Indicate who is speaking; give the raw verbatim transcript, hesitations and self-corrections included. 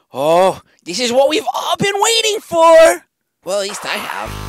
Speaker 1: Oh, this is what we've all been waiting for! Well, at least I have.